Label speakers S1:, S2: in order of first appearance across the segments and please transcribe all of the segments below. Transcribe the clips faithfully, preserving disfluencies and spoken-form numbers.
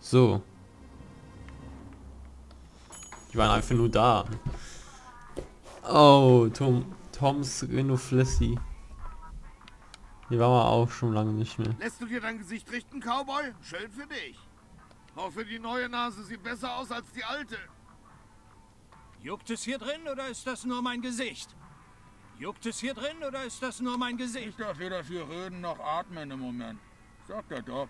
S1: So. Die waren einfach nur da. Oh, Tom, Toms Renoflessi. Die waren wir auch schon lange nicht mehr.
S2: Lässt du dir dein Gesicht richten, Cowboy? Schön für dich. Hoffe, die neue Nase sieht besser aus als die alte.
S3: Juckt es hier drin oder ist das nur mein Gesicht? Juckt es hier drin oder ist das nur mein Gesicht?
S4: Ich darf weder viel reden noch atmen im Moment. Sagt er doch.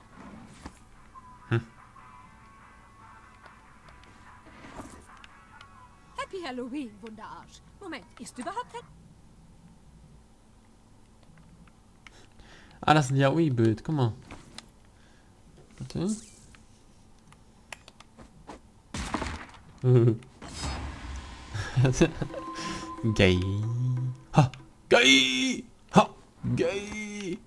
S5: Happy Halloween, Wunderarsch. Moment, ist überhaupt ein...
S1: Ah, das ist ein Yaoi-Bild, guck mal. Warte. Gay. Ha! Gay! Ha! Gay!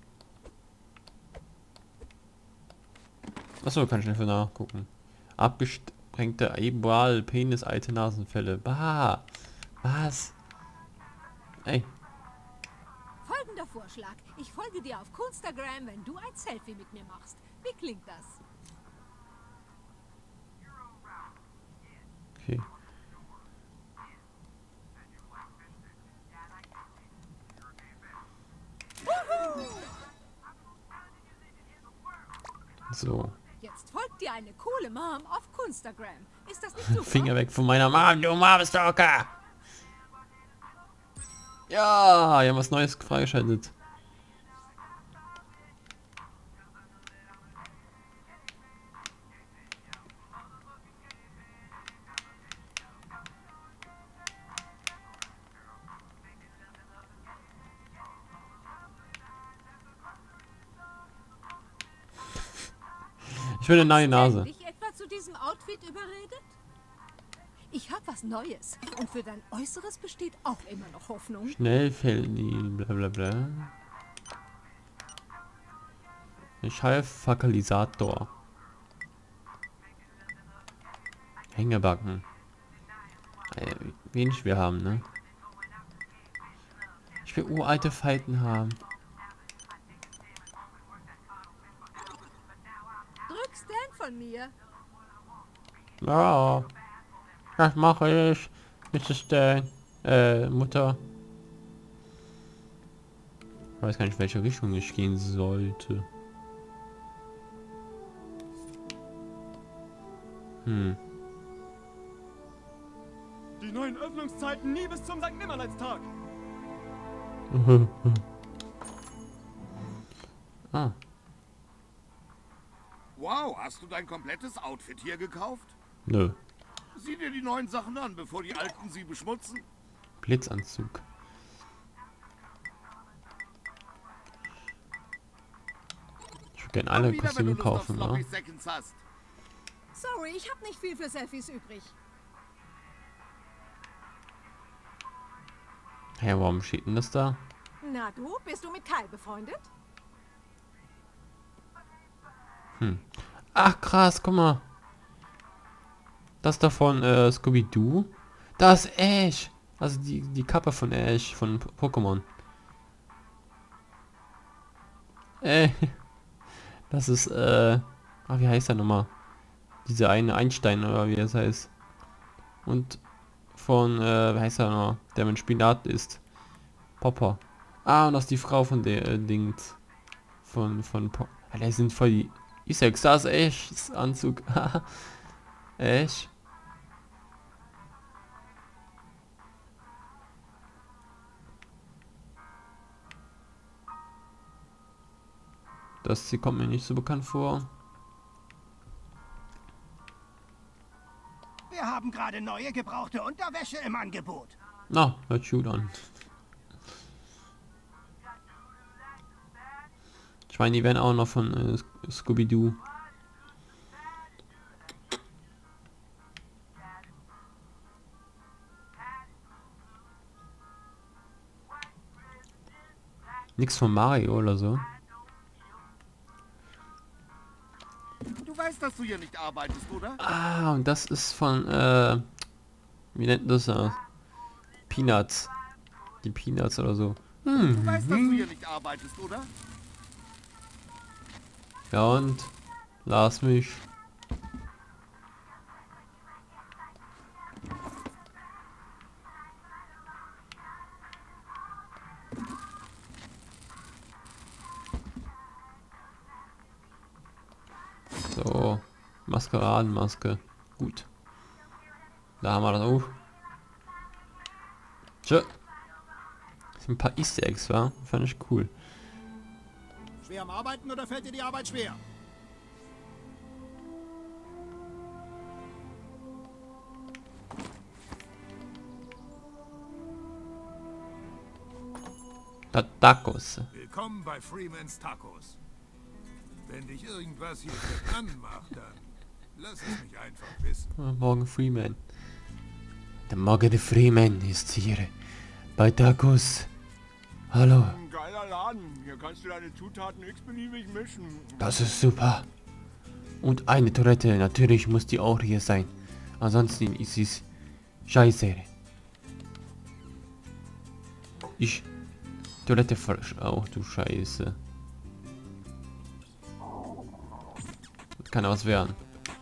S1: Achso, kann ich einfach nachgucken. Abgesprengte Eibral, Penis, alte Nasenfälle. Bah! Was? Ey.
S5: Folgender Vorschlag. Ich folge dir auf Instagram, wenn du ein Selfie mit mir machst. Wie klingt das?
S1: Okay. So.
S5: Jetzt folgt dir eine coole Mom auf Instagram. Ist das nicht super?
S1: Finger weg von meiner Mom, du Mom-Stalker! Ja, wir haben was Neues freigeschaltet. Ich will eine neue Nase.
S5: Dich etwa zu diesem Outfit überredet? Ich hab was Neues. Und für dein Äußeres besteht auch immer noch Hoffnung.
S1: Schnell fällt die blablabla. Schallfakalisator. Hängebacken. Äh, wenig wir haben, ne? Ich will uralte Falten haben.
S5: Drück Stan von mir.
S1: Ja, das mache ich. Misses Stan. Äh, Mutter. Ich weiß gar nicht, welche Richtung ich gehen sollte. Hm.
S6: Die neuen Öffnungszeiten nie bis zum Sankt Nimmerleinstag.
S1: Ah.
S2: Wow, hast du dein komplettes Outfit hier gekauft?
S1: Nö.
S2: Sieh dir die neuen Sachen an, bevor die alten sie beschmutzen.
S1: Blitzanzug. Ich würde gerne alle
S2: Komm wieder, wenn
S1: Kostüme
S2: du Lust auf
S1: kaufen,
S2: Sloppy
S1: ne?
S2: Seconds hast.
S5: Sorry, ich hab nicht viel für Selfies übrig.
S1: Hä, hey, warum steht denn das da?
S5: Na du, bist du mit Kai befreundet?
S1: Hm. Ach krass, guck mal. Das davon äh, Scooby-Doo. Das ist Ash. Also die, die Kappe von Ash von P- Pokémon. Äh. Das ist äh. Ah, wie heißt der nochmal? Diese eine Einstein oder wie das heißt. Und von äh, wie heißt er noch? Der mit Spinat ist. Popper. Ah, und das ist die Frau von der äh, Dings. Von von po Alter, die sind voll die Isaacs, da ist Ashs Anzug. Ash. Das hier kommt mir nicht so bekannt vor.
S7: Wir haben gerade neue gebrauchte Unterwäsche im Angebot.
S1: Na, hört gut an. Ich meine, die werden auch noch von äh, Scooby-Doo. Nix von Mario oder so.
S2: Du weißt, dass du hier nicht arbeitest, oder?
S1: Ah, und das ist von, äh, wie nennt das das? Peanuts. Die Peanuts oder so. Hm.
S2: Du weißt, dass du hier nicht arbeitest, oder?
S1: Ja und? Lass mich. So. Maskeradenmaske. Gut. Da haben wir das auch. Tschö. Das sind ein paar Easter Eggs, war? Fand ich cool.
S7: Schwer am Arbeiten oder fällt dir die Arbeit schwer?
S1: Da Tacos.
S3: Willkommen bei Freeman's Tacos. Wenn dich irgendwas hier drin anmacht, dann lass es mich einfach wissen.
S1: Morgan Freeman. Der Morgan Freeman ist hier. Bei Tacos. Hallo.
S4: Ein geiler Laden. Hier kannst du deine Zutaten x-beliebig mischen.
S1: Das ist super. Und eine Toilette. Natürlich muss die auch hier sein. Ansonsten ist es scheiße. Ich... Toilette falsch. Auch du Scheiße. Kann was werden.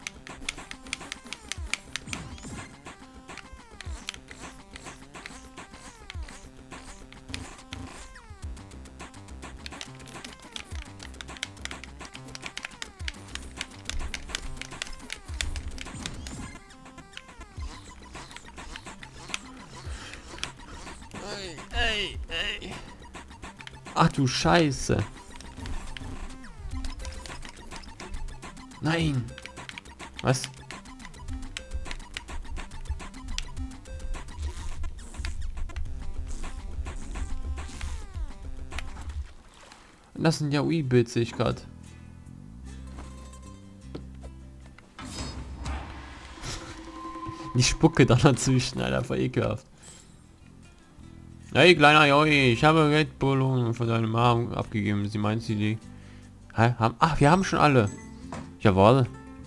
S1: Ey, ey. Ach du Scheiße. Nein. Was? Das sind ja Weebilds, sehe ich gerade. Die Spucke da dazwischen, Alter, voll ekelhaft. Hey, kleiner Joi, ich habe Red Bull von deinem Mom abgegeben. Sie meint sie die... Hä? Haben... Ach, wir haben schon alle. Jawohl.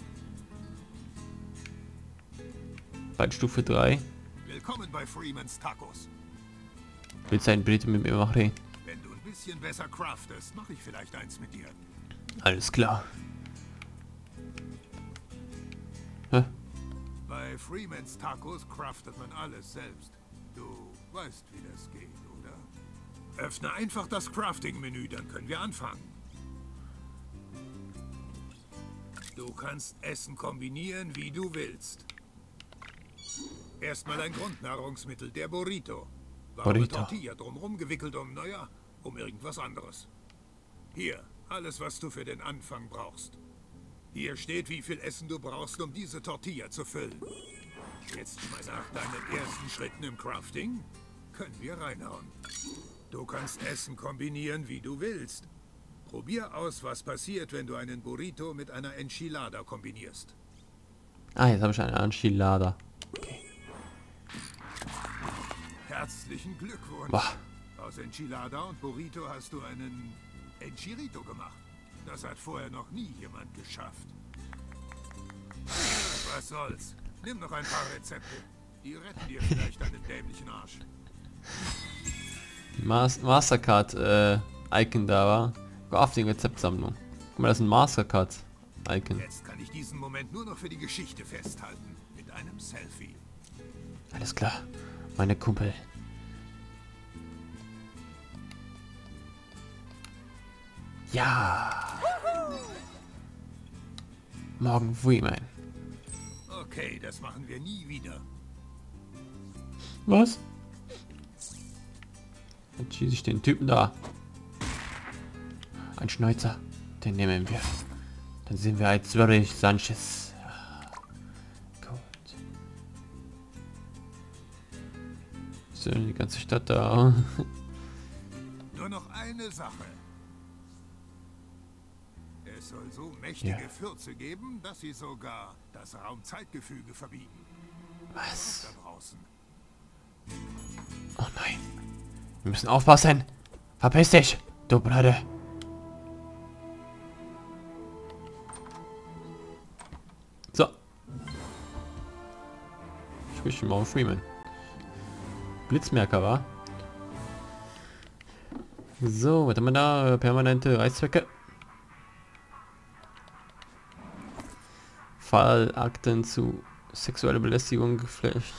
S1: Bei Stufe drei.
S3: Willkommen bei Freeman's Tacos.
S1: Willst du ein Bild mit mir machen?
S3: Wenn du ein bisschen besser craftest, mache ich vielleicht eins mit dir.
S1: Alles klar. Hä?
S3: Bei Freeman's Tacos craftet man alles selbst. Du weißt, wie das geht, oder? Öffne einfach das Crafting-Menü, dann können wir anfangen. Du kannst Essen kombinieren, wie du willst. Erstmal ein Grundnahrungsmittel, der Burrito. Warme
S1: Burrito.
S3: Tortilla drumherum gewickelt um, naja, um irgendwas anderes. Hier, alles, was du für den Anfang brauchst. Hier steht, wie viel Essen du brauchst, um diese Tortilla zu füllen. Jetzt mal nach deinen ersten Schritten im Crafting, können wir reinhauen. Du kannst Essen kombinieren, wie du willst. Probier aus, was passiert, wenn du einen Burrito mit einer Enchilada kombinierst.
S1: Ah, jetzt habe ich eine Enchilada. Okay.
S3: Herzlichen Glückwunsch.
S1: Boah.
S3: Aus Enchilada und Burrito hast du einen Enchirito gemacht. Das hat vorher noch nie jemand geschafft. Was soll's? Nimm noch ein paar Rezepte. Die retten dir vielleicht einen dämlichen Arsch.
S1: Mas Mastercard äh, Icon da war. Go auf die Rezeptsammlung. Guck mal, das ist ein Mastercard Icon.
S3: Jetzt kann ich diesen Moment nur noch für die Geschichte festhalten. Mit einem Selfie.
S1: Alles klar, meine Kumpel. Ja. Morgan Freeman.
S3: Okay, das machen wir nie wieder.
S1: Was? Jetzt schieße ich den Typen da. Ein Schneuzer. Den nehmen wir. Dann sind wir als wirklich Sanchez. Gut. So, die ganze Stadt da.
S3: Nur noch eine Sache. Es soll so mächtige
S1: Ja.
S3: Fürze geben, dass sie sogar das Raumzeitgefüge verbieten.
S1: Was?
S3: Da draußen.
S1: Oh nein. Wir müssen aufpassen. Verpiss dich, du Blöde. So. Sprich Morgan Freeman. Blitzmerker, war. So, was haben wir da? Permanente Reißzwecke. Fallakten zu sexueller Belästigung geflasht.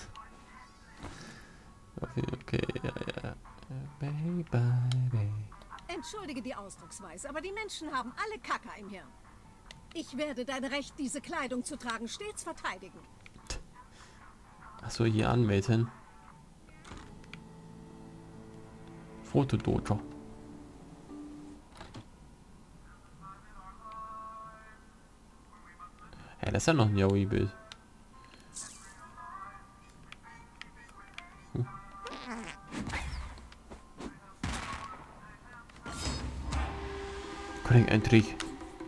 S1: Okay, okay, ja, ja. Baby, baby.
S5: Entschuldige die Ausdrucksweise, aber die Menschen haben alle Kacke im Hirn. Ich werde dein Recht, diese Kleidung zu tragen, stets verteidigen.
S1: Achso, hier anmelden. Fotodojo. Ja, das ist ja noch ein Yaoi-Bild. Huh. Kollege, ein Trick.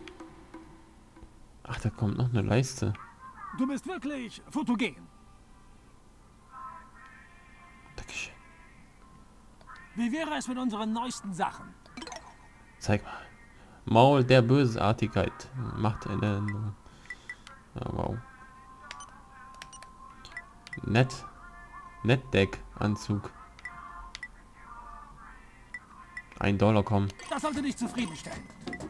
S1: Ach, da kommt noch eine Leiste.
S8: Du bist wirklich fotogen.
S1: Dankeschön.
S8: Wie wäre es mit unseren neuesten Sachen?
S1: Zeig mal. Maul der Bösartigkeit. Macht eine... Ja, wow. Nett. Nettdeck-Anzug. Ein Dollar kommen.
S8: Das sollte dich zufriedenstellen.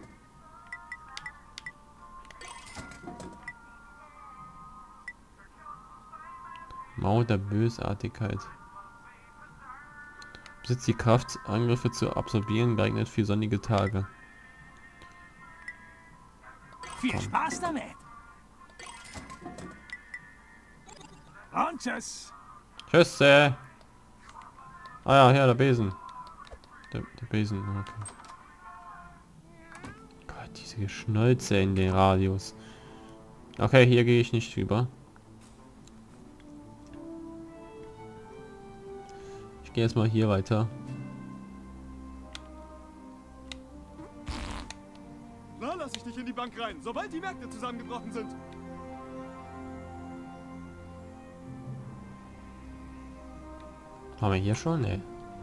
S1: Maul der Bösartigkeit. Besitzt die Kraft, Angriffe zu absorbieren, geeignet für sonnige Tage.
S8: Viel
S1: Komm.
S8: Spaß damit. Und tschüss.
S1: Tschüss, äh. Ah ja, hier, der Besen. Der, der Besen, okay. Gott, diese Geschnolze in den Radius. Okay, hier gehe ich nicht rüber. Ich gehe erstmal hier weiter.
S6: Na, lass ich dich in die Bank rein, sobald die Märkte zusammengebrochen sind.
S1: Haben wir hier schon? Nee.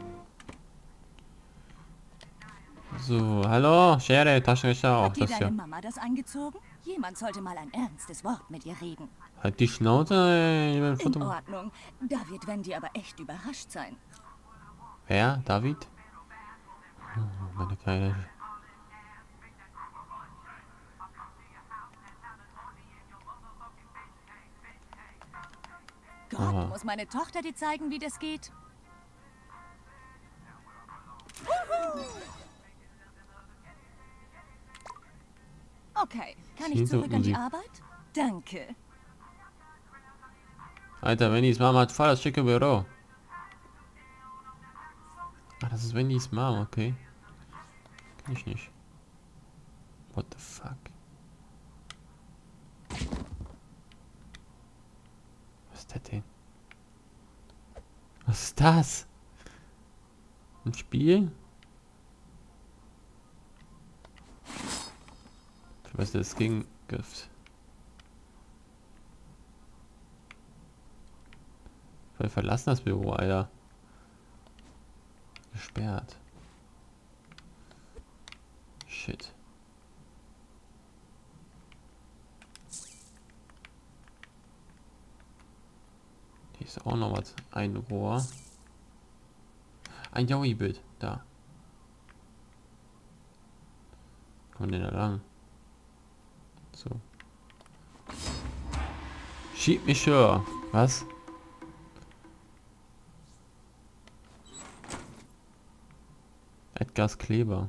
S1: So, hallo, Schere, Taschenrechner auch.
S9: Hat dir
S1: Das
S9: deine
S1: ja.
S9: Mama das angezogen? Jemand sollte mal ein ernstes Wort mit ihr reden.
S1: Halt die Schnauze. äh, ich will ein
S9: In
S1: Foto.
S9: Ordnung. Da wird Wendy aber echt überrascht sein.
S1: Wer? David? Oh, meine kleine.
S9: Gott,
S1: Aha.
S9: muss meine Tochter dir zeigen, wie das geht? Okay, kann ich zurück an die
S1: Musik.
S9: Arbeit? Danke.
S1: Alter, Wennys Mama hat voll das schicke Büro. Ah, das ist Wennys Mama, okay. Kann ich nicht. What the fuck? Was ist das denn? Was ist das? Ein Spiel? Für was ist das Gegengift? Wir verlassen das Büro, Alter. Gesperrt. Shit. Hier ist auch noch was. Ein Rohr. Ein Yaoi-Bild. Da. Kommen denn da lang? So. Schieb mich höher. Was? Edgars Kleber.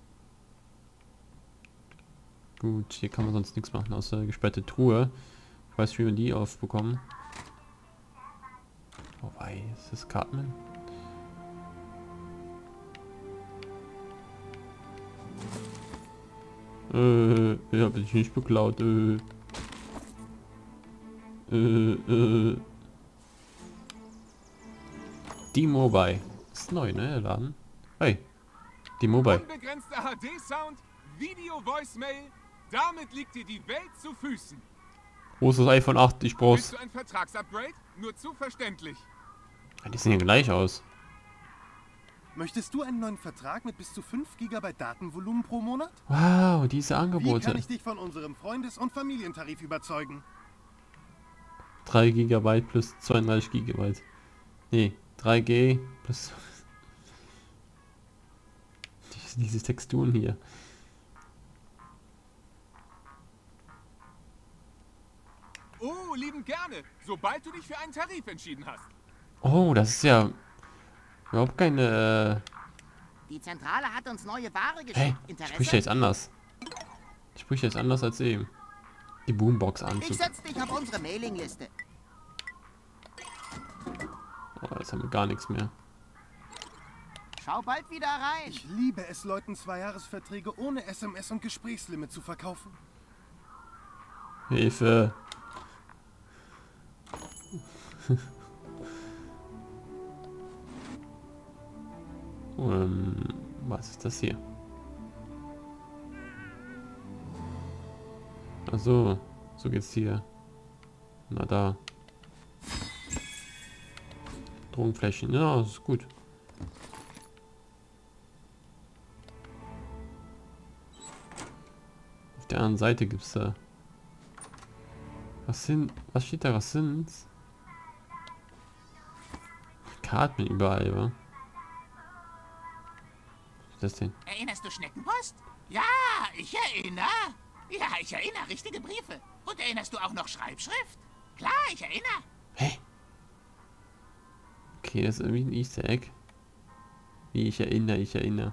S1: Gut, hier kann man sonst nichts machen, außer gesperrte Truhe. Ich weiß, wie wir die aufbekommen. Wobei, ist das Cartman? Äh, ich hab dich nicht beklaut, äh. Äh, äh. Die Mobile. Ist neu, ne, der Laden? Hey. Die Mobile.
S10: Unbegrenzter H D-Sound, Video-Voicemail, damit liegt dir die Welt zu Füßen.
S1: Wo ist das iPhone acht? Ich brauch's.
S10: Willst du ein Vertragsupgrade? Nur zu verständlich.
S1: Die sehen ja gleich aus.
S11: Möchtest du einen neuen Vertrag mit bis zu fünf Gigabyte Datenvolumen pro Monat?
S1: Wow, diese
S11: Wie
S1: Angebote.
S11: kann ich dich von unserem Freundes- und Familientarif überzeugen?
S1: drei Gigabyte plus zweiunddreißig Gigabyte. Nee, drei G plus... Diese, diese Texturen hier.
S10: Oh, liebend gerne, sobald du dich für einen Tarif entschieden hast.
S1: Oh, das ist ja... Überhaupt keine...
S12: Die Zentrale hat uns neue Ware geschickt.
S1: Hey,
S12: Interesse?
S1: spricht ja jetzt anders. Sprich jetzt anders als eben. Die Boombox
S12: Ich
S1: anzug.
S12: setz dich auf unsere Mailingliste.
S1: Oh, jetzt haben wir gar nichts mehr.
S12: Schau bald wieder rein.
S11: Ich liebe es, Leuten Zweijahresverträge ohne S M S und Gesprächslimit zu verkaufen.
S1: Hilfe. um, was ist das hier? Ach so, so geht's hier. Na da. Drogenflächen, ja, das ist gut. Auf der anderen Seite gibt's da. Was sind, was steht da, was sind's? Karten überall, wa? Was ist das denn?
S12: Erinnerst du Schneckenpost? Ja, ich erinnere. Ja, ich erinnere. Richtige Briefe. Und erinnerst du auch noch Schreibschrift? Klar, ich erinnere.
S1: Hä? Okay, das ist irgendwie ein Easter Egg. Wie ich erinnere, ich erinnere.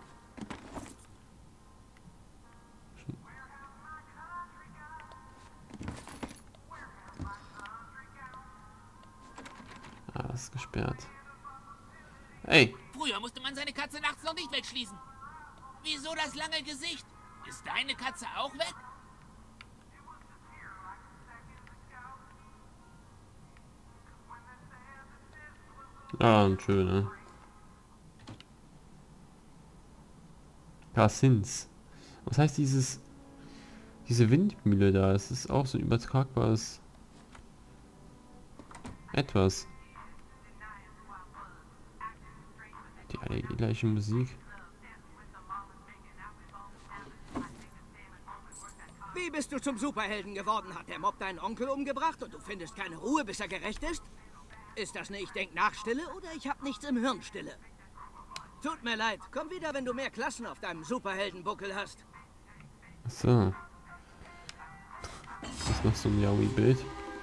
S1: Ah, das ist gesperrt. Ey!
S12: Früher musste man seine Katze nachts noch nicht wegschließen. Wieso das lange Gesicht? Ist deine Katze auch weg?
S1: Ah, und schön, ne? Cassins. Was heißt dieses... Diese Windmühle da? Es ist auch so ein übertragbares... Etwas. Die alle die gleiche Musik.
S13: Wie bist du zum Superhelden geworden? Hat der Mob deinen Onkel umgebracht und du findest keine Ruhe, bis er gerecht ist? Ist das eine Ich-Denk-Nach-Stille oder ich hab nichts im Hirn Stille? Tut mir leid. Komm wieder, wenn du mehr Klassen auf deinem Superheldenbuckel hast.
S1: So. Das ist noch so ein Yaoi-Bild.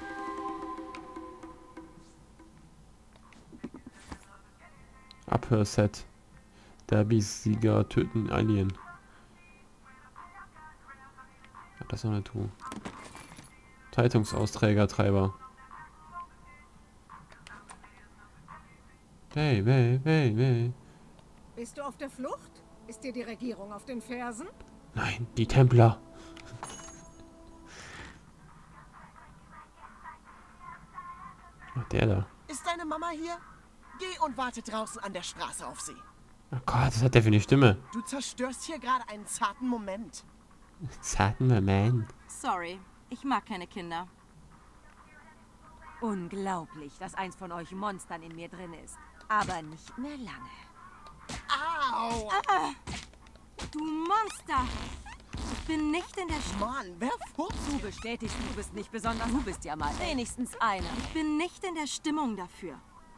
S1: Abhörset. Derby-Sieger töten Alien. Ja, das ist noch eine Truhe. Zeitungsausträger-Treiber. Hey, hey, hey, hey.
S5: Bist du auf der Flucht? Ist dir die Regierung auf den Fersen?
S1: Nein, die Templer. Ach, der da.
S14: Ist deine Mama hier? Geh und warte draußen an der Straße auf sie.
S1: Oh Gott, was hat der für eine Stimme?
S14: Du zerstörst hier gerade einen zarten Moment.
S1: Zarten Moment.
S15: Sorry, ich mag keine Kinder. Unglaublich, dass eins von euch Monstern in mir drin ist. Aber nicht mehr lange.
S14: Au!
S15: Ah, du Monster! Ich bin nicht in der St
S14: Mann, wer furzt?
S15: Du bestätigst, du bist nicht besonders. Du bist ja mal wenigstens einer. Ich bin nicht in der Stimmung dafür.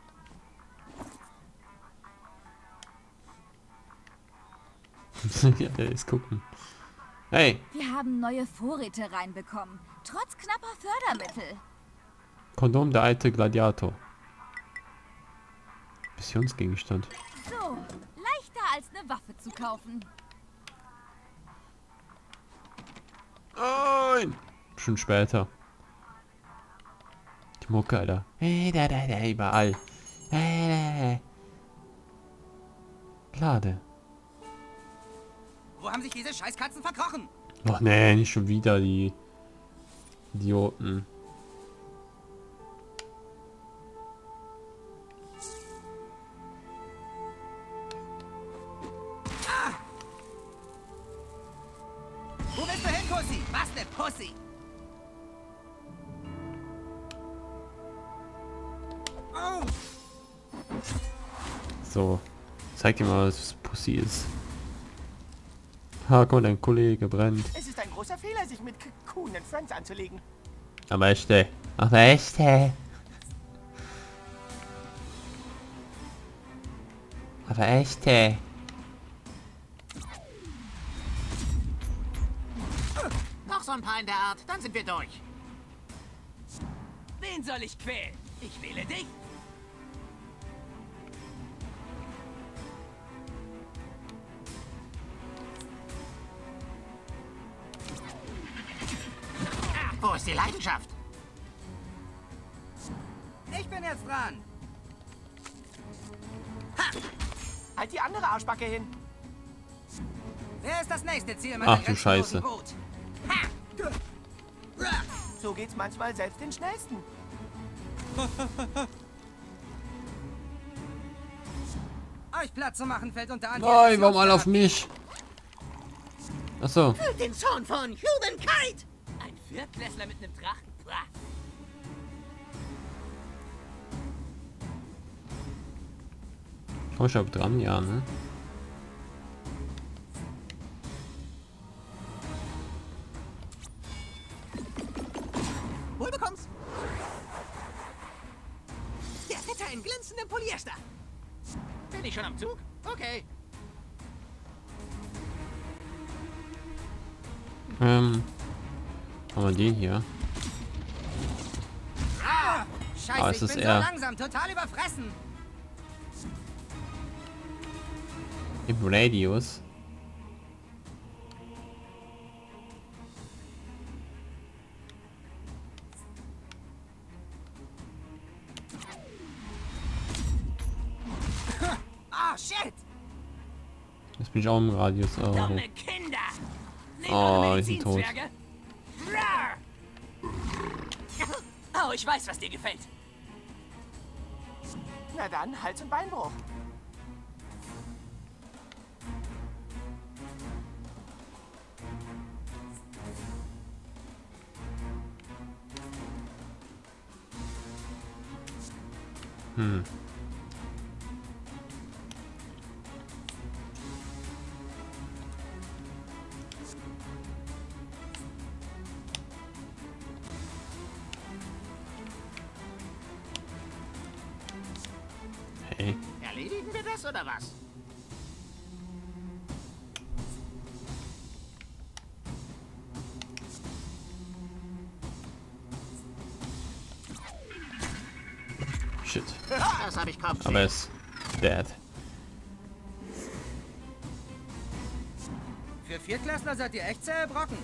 S1: Ja, der ist gucken. Hey!
S9: Wir haben neue Vorräte reinbekommen. Trotz knapper Fördermittel.
S1: Kondom der alte Gladiator. Missionsgegenstand.
S9: So, leichter als eine Waffe zu kaufen.
S1: Nein! Schon später. Die Mucke, Alter. Hey, da, da, da, überall. Hey, da. Lade.
S13: Wo haben sich diese Scheißkatzen verkrochen?
S1: Ach nee, nicht schon wieder die Idioten.
S13: Ah! Wo bist du hin, Pussy? Was ne Pussy? Oh!
S1: So, zeig dir mal, was Pussy ist. Ha, guck mal, dein Kollege brennt.
S14: Es ist ein großer Fehler, sich mit Coon and Friends anzulegen.
S1: Aber echte. Aber echte. Aber echte.
S12: Noch so ein paar in der Art, dann sind wir durch.
S13: Wen soll ich quälen? Ich wähle dich.
S12: Wo ist die Leidenschaft?
S13: Ich bin jetzt dran.
S14: Ha! Halt die andere Arschbacke hin.
S13: Wer ist das nächste Ziel meiner
S1: Ach du Scheiße.
S13: Boot?
S14: So geht's manchmal selbst den Schnellsten.
S13: Euch Platz zu machen fällt unter
S1: Nein, warum alle auf mich? Achso.
S14: Fühlt den Zorn von Humankind! Ein Viertklässler mit einem Drachen. Pah.
S1: Komm ich aber dran, ja, ne?
S14: Wohl bekommst. Der Ritter in glänzendem Polyester.
S12: Bin ich schon am Zug? Okay.
S1: Ähm. Haben wir den hier?
S13: Ah, Scheiße,
S1: Ah, es
S13: ich
S1: ist
S13: bin
S1: er.
S13: so langsam, total überfressen.
S1: Im Radius.
S14: Ah, shit!
S1: Jetzt bin ich auch im Radius. Oh,
S14: Dumme Kinder!
S1: oh ich bin tot.
S14: Oh, ich weiß, was dir gefällt. Na dann, Hals- und Beinbruch.
S1: Hm. Hey.
S12: Erledigen wir das oder was?
S1: Shit.
S12: Das habe ich Kopf.
S1: Aber er ist dead.
S13: Für Viertklässler seid ihr echt zähe Brocken.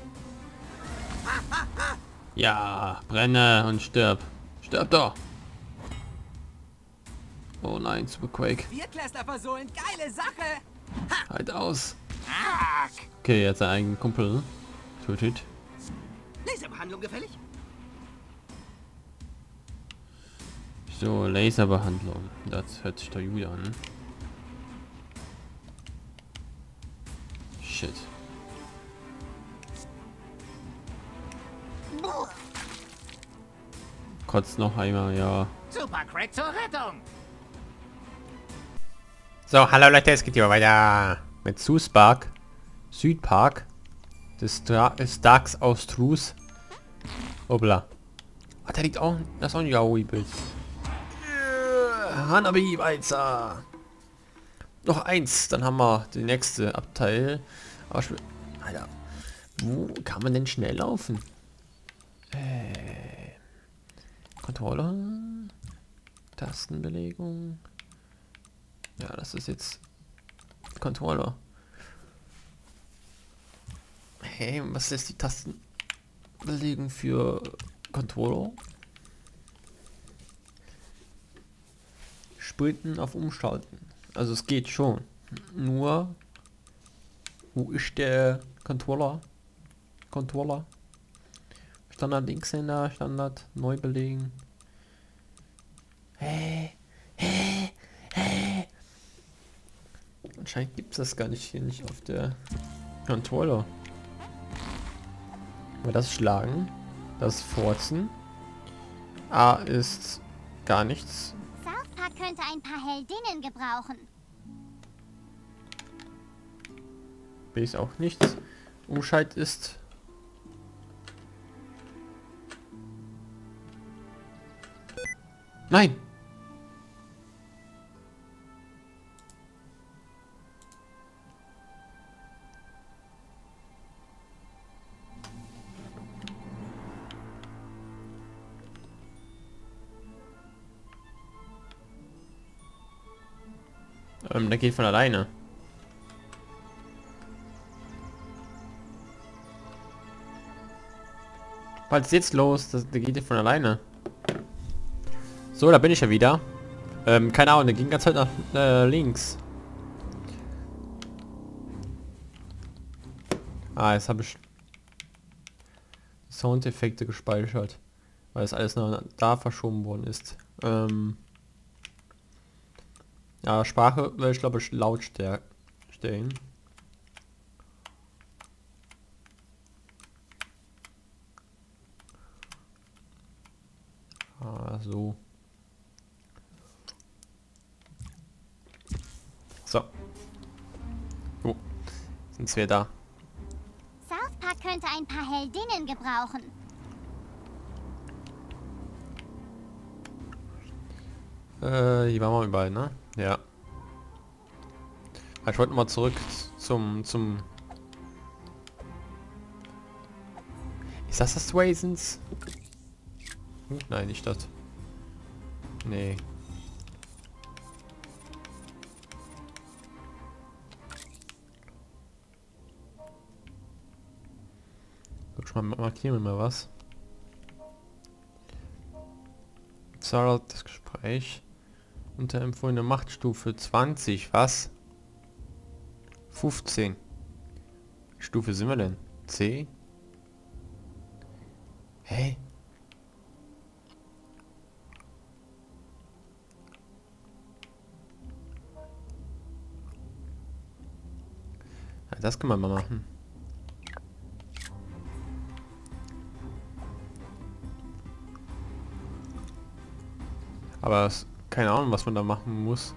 S1: Ja, brenne und stirb. Stirb doch. Oh nein, Super Quake.
S14: Viertklässler versohlen, geile Sache!
S1: Halt aus. Okay, jetzt seinen eigenen Kumpel tötet.
S14: Laserbehandlung gefällig?
S1: So, Laserbehandlung. Das hört sich doch gut an. Shit. Kotzt noch einmal, ja.
S12: Super Crack zur Rettung.
S1: So, hallo Leute, es geht hier weiter mit Süßpark. Südpark. Des, des Darks aus Trus. Obla. Ah, da liegt auch das Onyaoi-Bild. Hanabi weiter. Noch eins, dann haben wir die nächste Abteil. Aber ich will, Alter, wo kann man denn schnell laufen? Äh, Controller, Tastenbelegung. Ja, das ist jetzt Controller. Hey, was ist die Tastenbelegung für Controller? Sprinten auf Umschalten. Also es geht schon. Nur wo ist der Controller? Controller. Standard Linkshänder, Standard neu belegen. Hä? Hä? Hä? Anscheinend gibt es das gar nicht hier nicht auf der Controller. Aber das Schlagen, das Forzen. A ist gar nichts.
S16: South Park könnte ein paar Heldinnen gebrauchen.
S1: B ist auch nichts. Umschalt ist. Nein! Ähm, der geht von alleine. Was ist jetzt los? Das, der geht ja von alleine. So, da bin ich ja wieder. Ähm, keine Ahnung, der ging ganz halt nach äh, links. Ah, jetzt habe ich Soundeffekte gespeichert, weil es alles noch da verschoben worden ist. Ähm ja, Sprache will ich glaube ich laut stellen. Ah, so. So. Oh, sind wir da.
S16: South Park könnte ein paar Heldinnen gebrauchen.
S1: Äh, hier waren wir überall, ne? Ja. Ich wollte mal zurück zum, zum... Ist das das Raisins? Hm, nein, nicht das. Nee. Guck mal, markieren wir mal was. Zahl das Gespräch. Unter empfohlene Machtstufe zwanzig, was? fünfzehn. Stufe sind wir denn? C? Hä? Ja, das kann man mal machen. Aber es, keine Ahnung, was man da machen muss.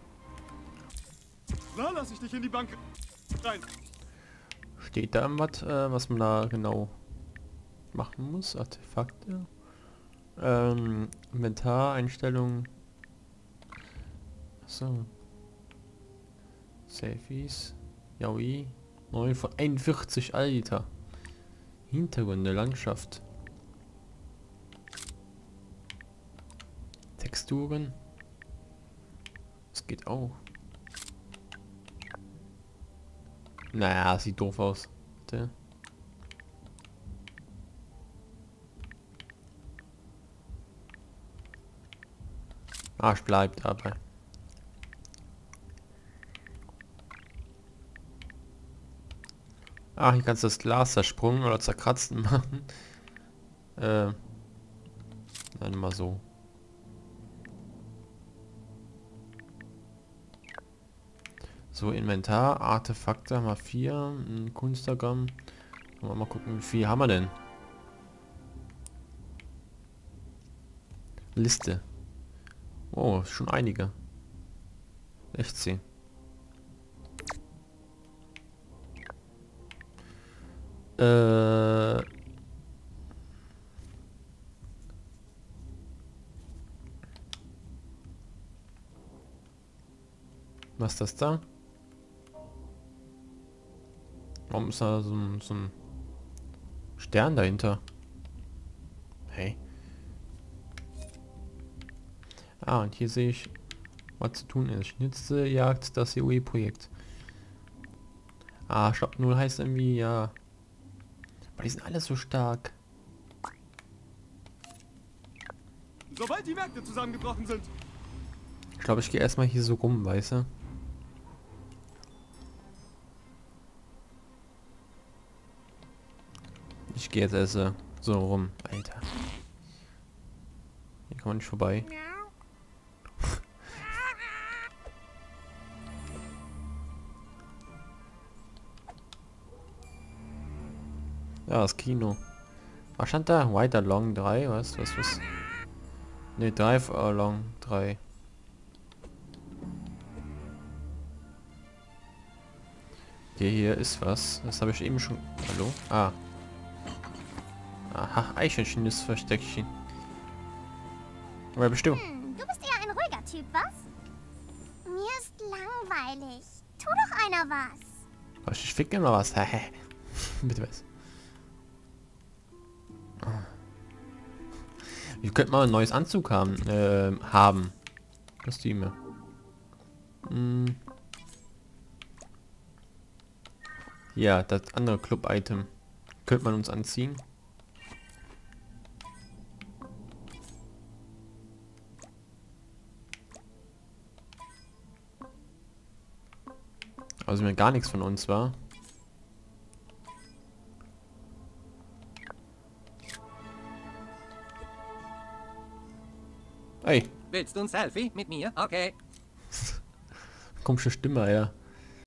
S6: Na, lass ich dich in die Bank rein.
S1: Steht da irgendwas, äh, was man da genau machen muss? Artefakte. Ähm, Inventar, Einstellungen. So. Selfies. Yaoi. neun von einundvierzig, Alter. Hintergründe, Landschaft. Texturen. Das geht auch. Naja, sieht doof aus. Bitte. Ah, ich bleib dabei. Ah, hier kannst du das Glas zersprungen oder zerkratzen machen. Äh. Nein, mal so. So, Inventar, Artefakte haben wir vier, Kunstdiagramm. Mal gucken, wie viel haben wir denn? Liste. Oh, schon einige. sechzehn. Äh... Was ist das da? Warum ist da so ein, so ein Stern dahinter? Hey. Ah, und hier sehe ich, was zu tun ist. Schnitze, Jagd, das C O E-Projekt. Ah, Shop null heißt irgendwie, ja. Aber die sind alle so stark.
S6: Sobald die Märkte zusammengebrochen sind.
S1: Ich glaube, ich gehe erstmal hier so rum, weißt du? Ich gehe jetzt erst äh, so rum, Alter. Hier kann man nicht vorbei. Ja, das Kino. Was stand da? White Along drei, was? Was, was? Ne, Drive Along drei. Okay, hier ist was. Das habe ich eben schon... Hallo? Ah. Aha, Eichhörnchen ist Versteckchen. Wer bist du?
S16: Hm, du bist eher ein ruhiger Typ, was? Mir ist langweilig. Tu doch einer was.
S1: Was, ich fick immer was. Bitte was. Wir könnten mal ein neues Anzug haben. Äh, haben. Kostüme. Hm. Ja, das andere Club-Item. Könnte man uns anziehen. Also mir gar nichts von uns war. Hey.
S17: Willst du ein Selfie mit mir? Okay.
S1: Komische Stimme, ja.